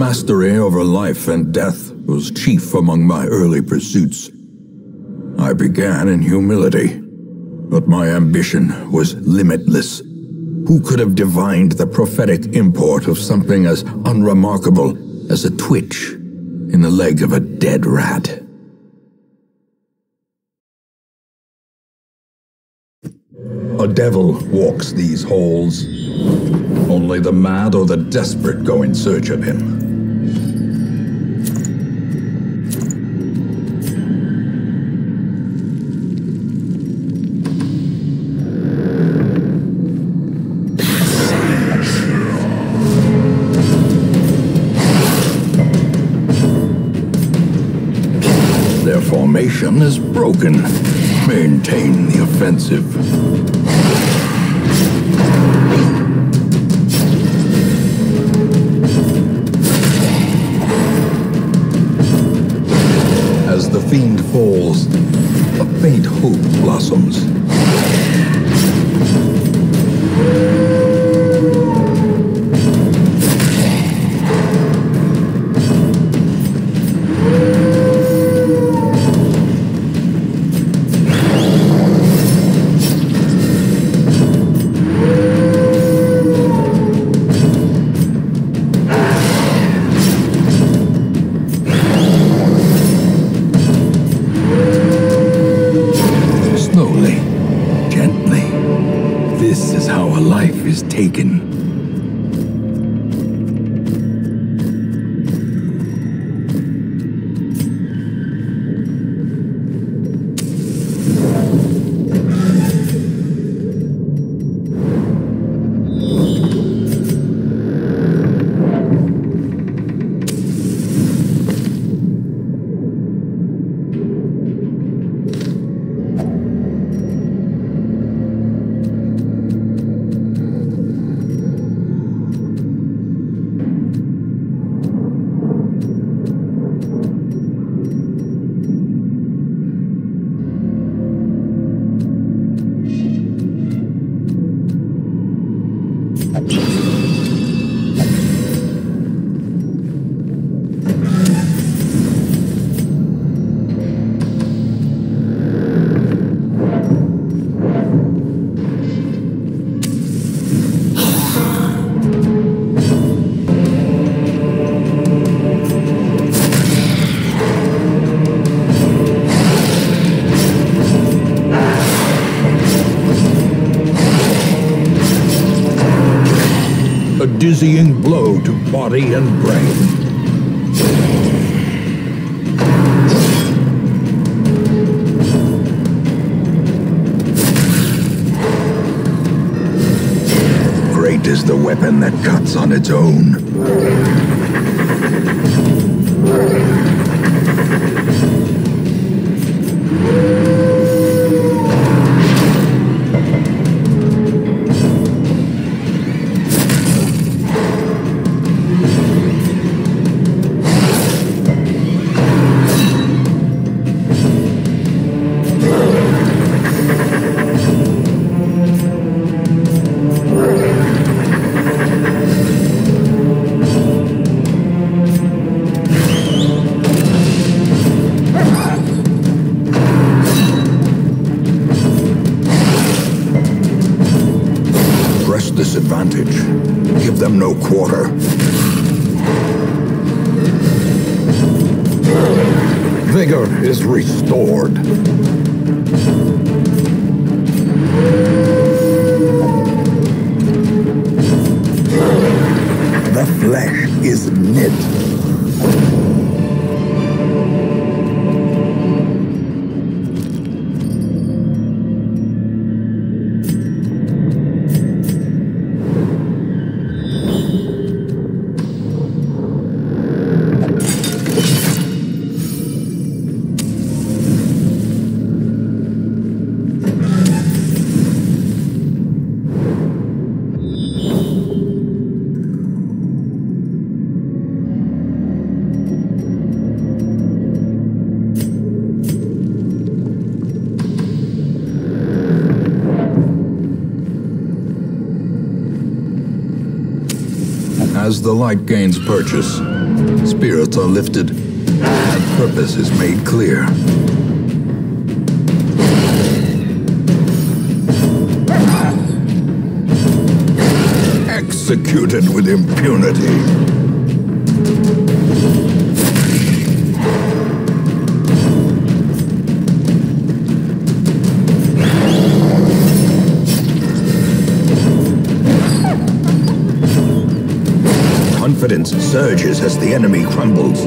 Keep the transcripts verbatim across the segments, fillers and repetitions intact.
Mastery over life and death was chief among my early pursuits. I began in humility, but my ambition was limitless. Who could have divined the prophetic import of something as unremarkable as a twitch in the leg of a dead rat? A devil walks these halls. Only the mad or the desperate go in search of him. Their formation is broken. Maintain the offensive. As the fiend falls, a faint hope blossoms. This is how a life is taken. A dizzying blow to body and brain. Great is the weapon that cuts on its own. Disadvantage. Give them no quarter. Vigor is restored. The flesh is knit. As the light gains purchase, Spirits are lifted, and purpose is made clear. Executed with impunity. Confidence surges as the enemy crumbles.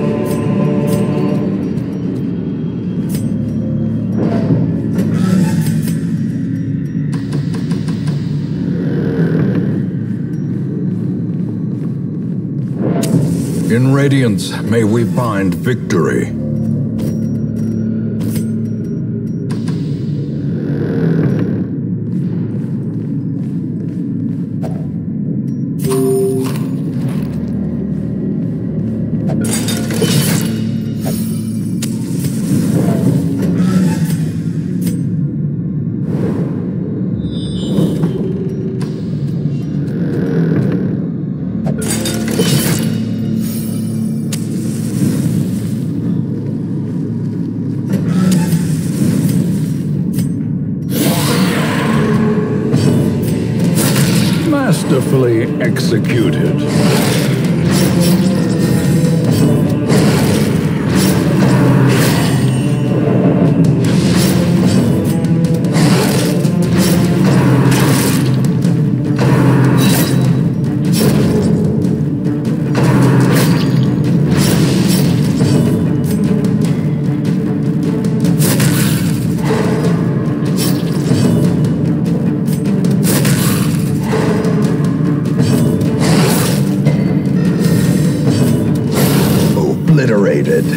In Radiance, may we find victory. Masterfully executed. Obliterated.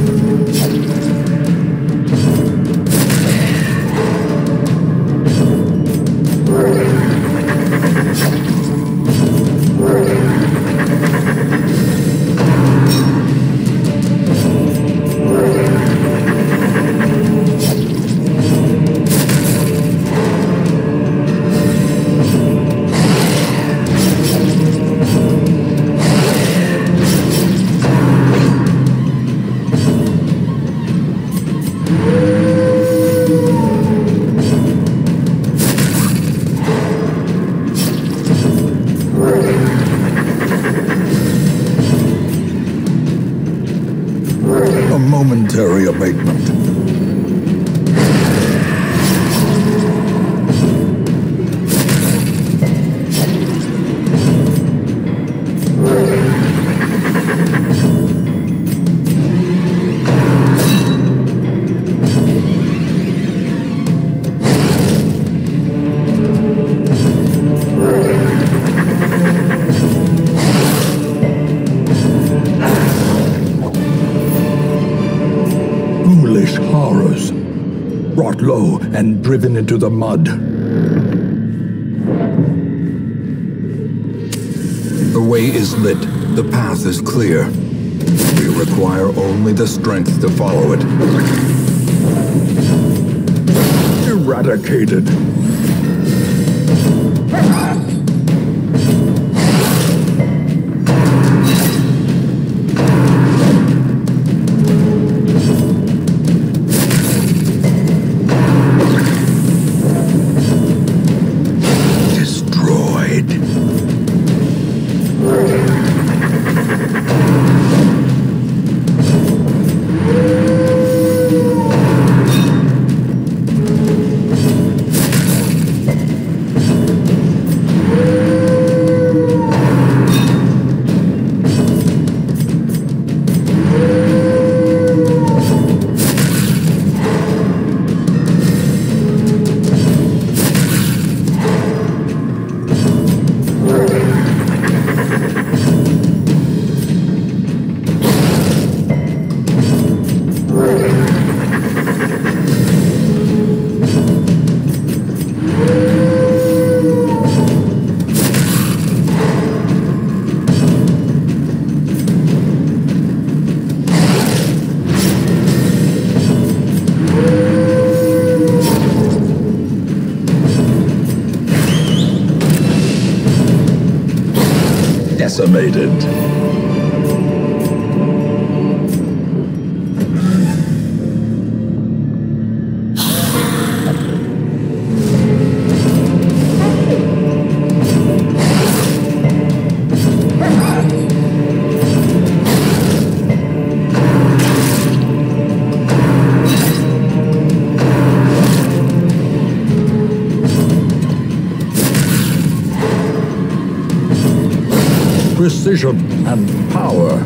A momentary abatement. Foolish horrors, brought low and driven into the mud. The way is lit, the path is clear. We require only the strength to follow it. Eradicated. Decimated. precision and power.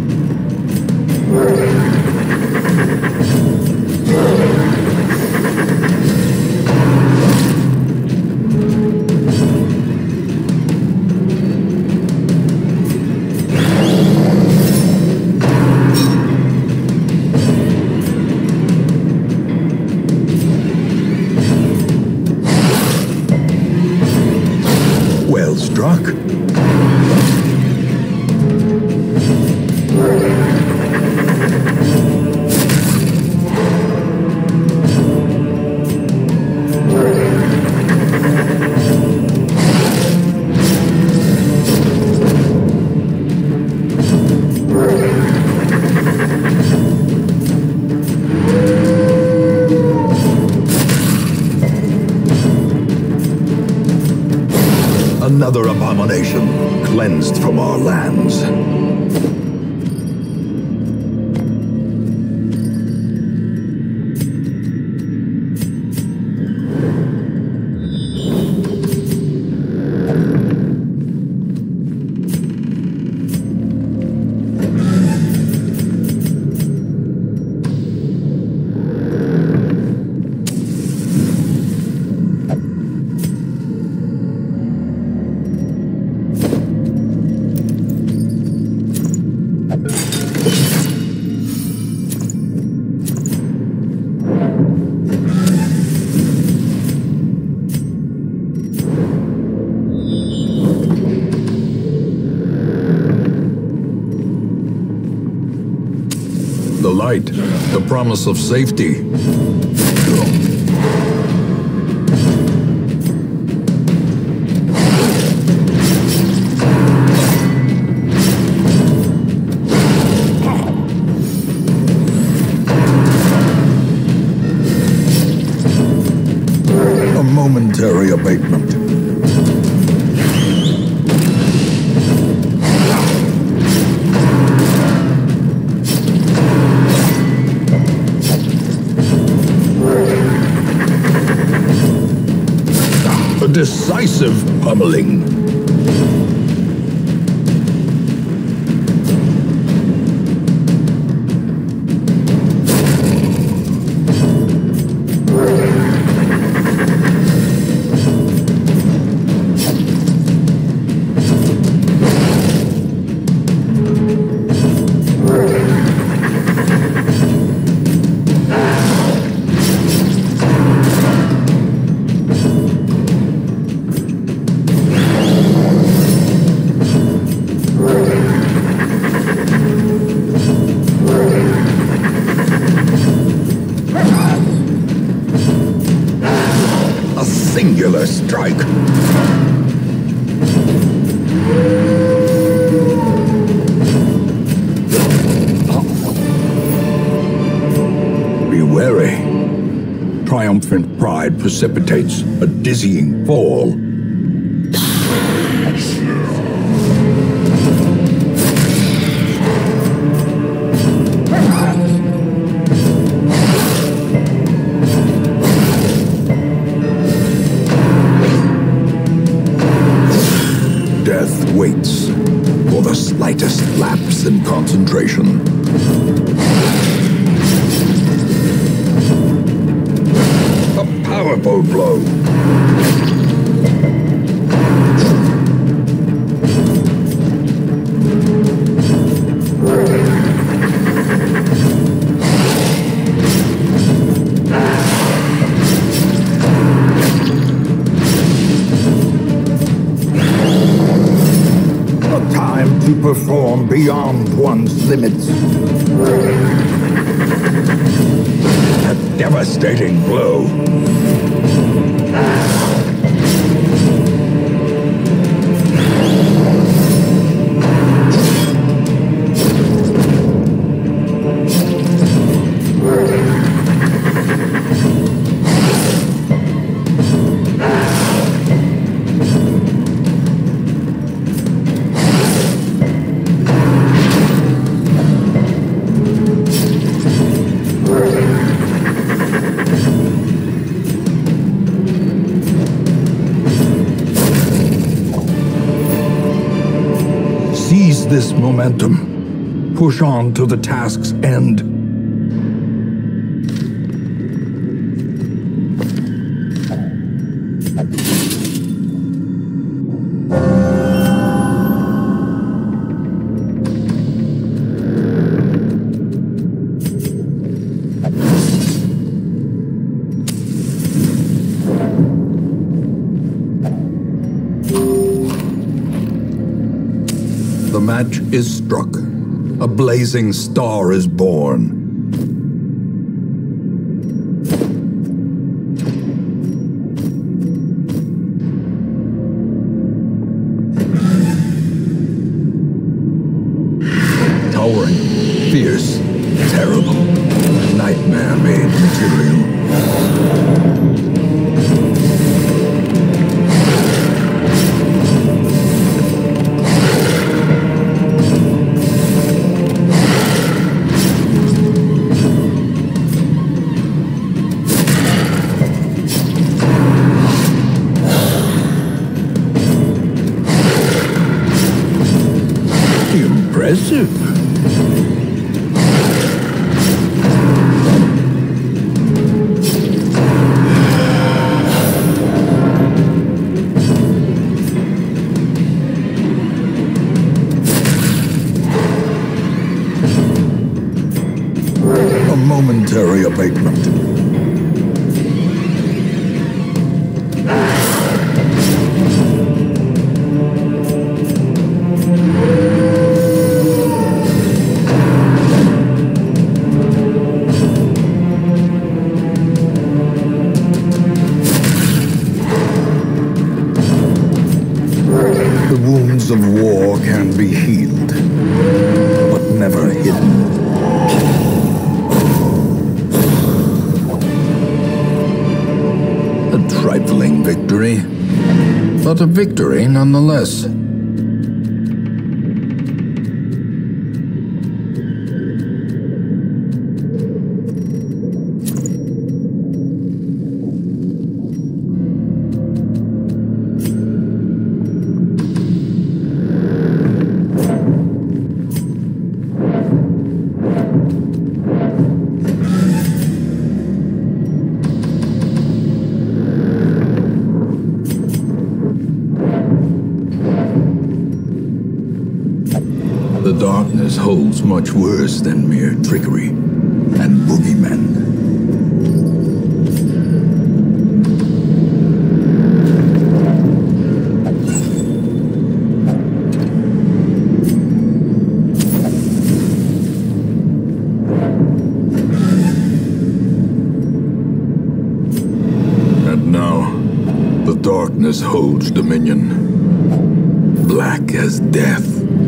Well struck. Another abomination cleansed from our lands. The light, the promise of safety. A momentary abatement. A decisive pummeling. Singular strike. Be wary. Triumphant pride precipitates a dizzying fall. Death waits for the slightest lapse in concentration. A powerful blow. Time to perform beyond one's limits. A devastating blow. Seize this momentum. Push on to the task's end. The match is struck. A blazing star is born. Towering, fierce, terrible, nightmare-made material. Impressive. A momentary abatement. The wounds of war can be healed, but never hidden. A trifling victory, but a victory nonetheless. The darkness holds much worse than mere trickery and boogeymen. And now, the darkness holds dominion, black as death.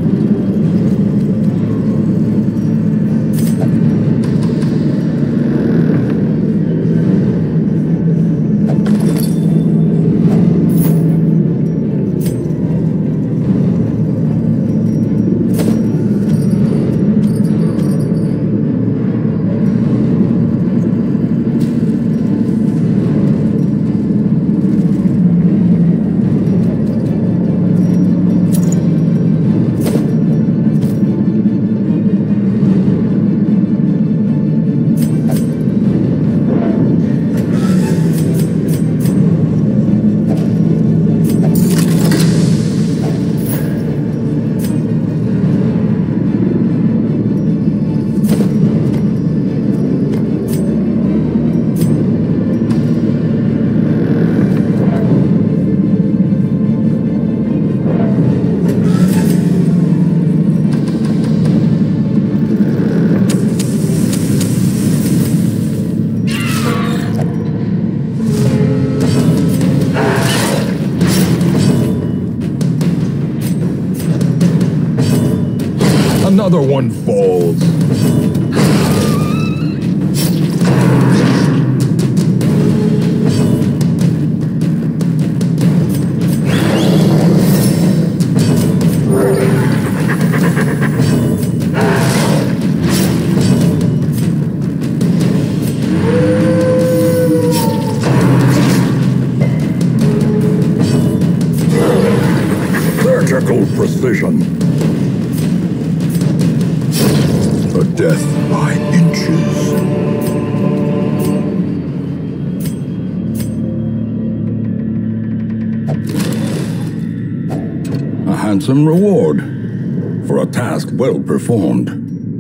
Another one falls. Surgical precision. A death by inches. A handsome reward for a task well performed.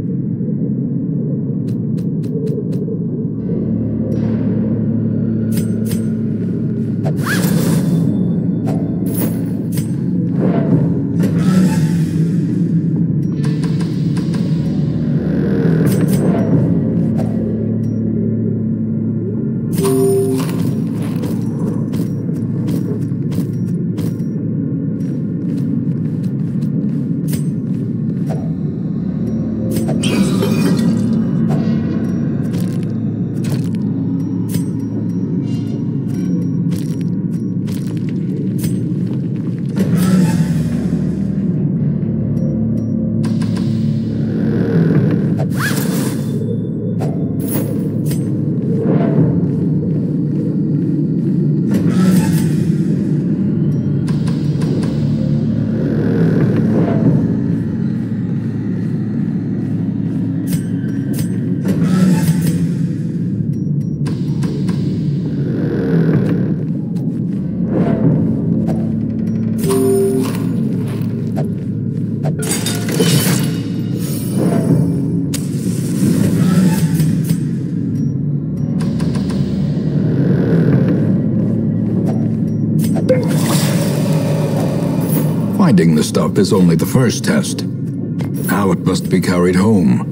Finding the stuff is only the first test. Now it must be carried home.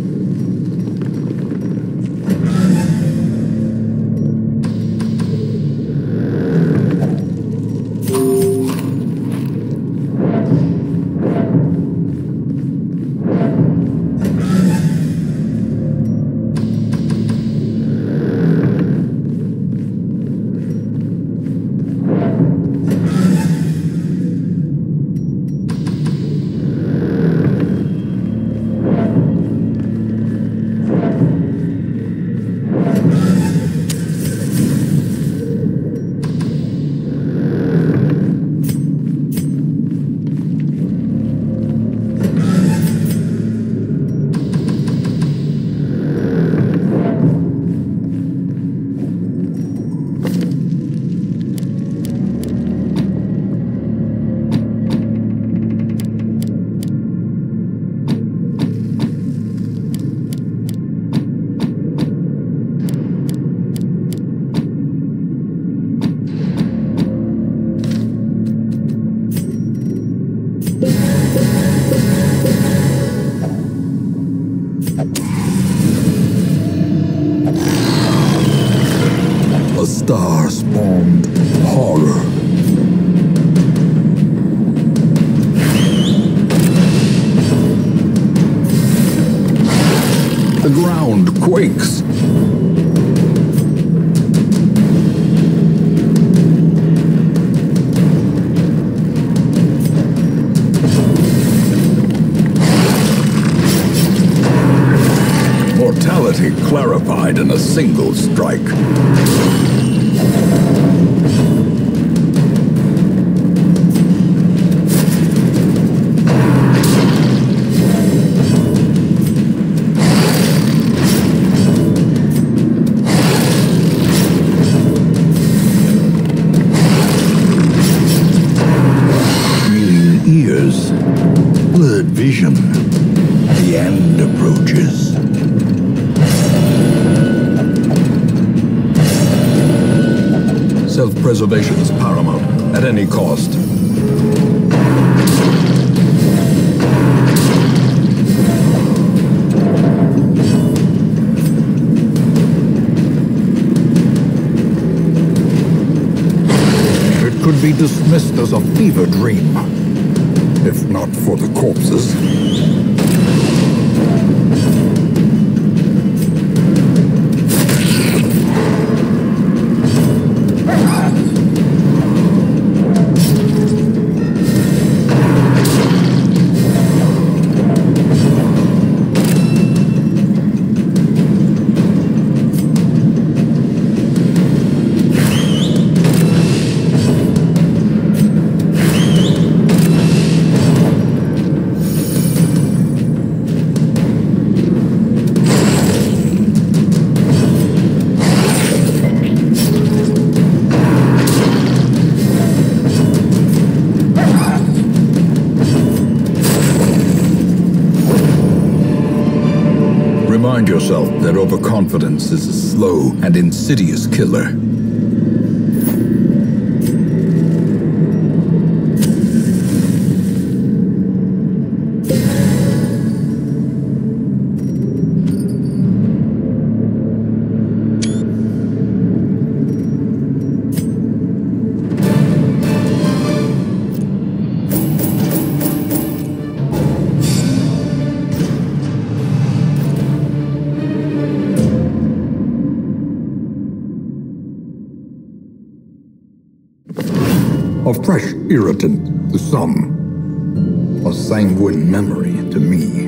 A star spawned horror. The ground quakes. Mortality clarified in a single strike. Ears, blurred vision, the end approaches. Self-preservation is paramount, at any cost. It could be dismissed as a fever dream, if not for the corpses. Remind yourself that overconfidence is a slow and insidious killer. A fresh irritant to some, a sanguine memory to me.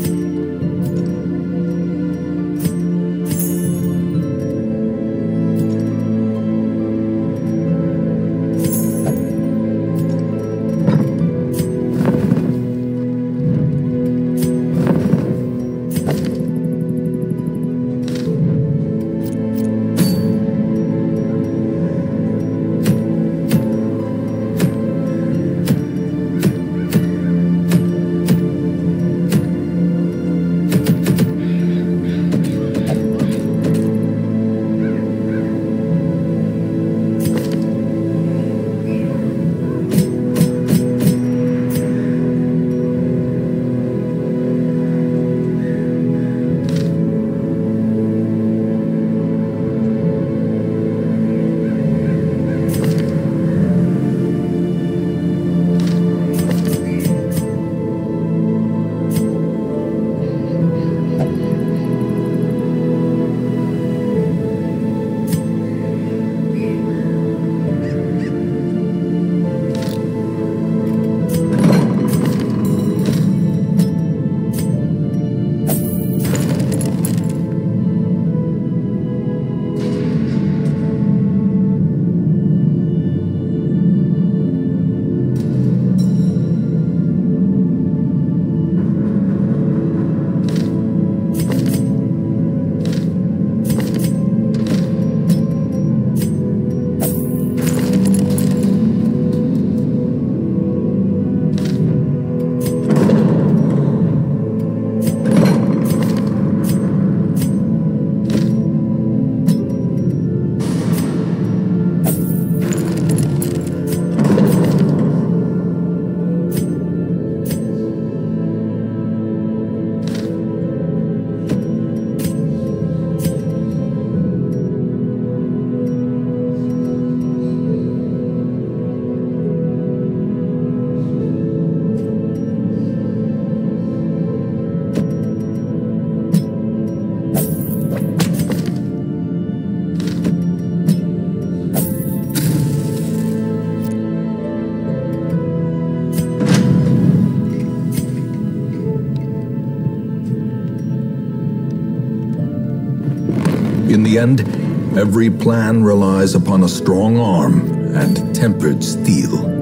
In the end, every plan relies upon a strong arm and tempered steel.